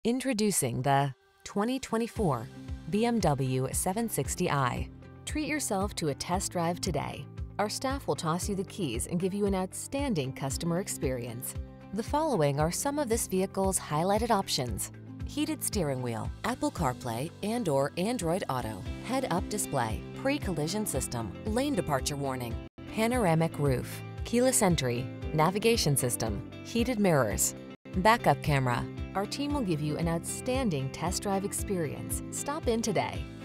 Introducing the 2024 BMW 760i. Treat yourself to a test drive today. Our staff will toss you the keys and give you an outstanding customer experience. The following are some of this vehicle's highlighted options: heated steering wheel, Apple CarPlay and/or Android Auto, head-up display, pre-collision system, lane departure warning, panoramic roof, keyless entry, navigation system, heated mirrors, backup camera. Our team will give you an outstanding test drive experience. Stop in today.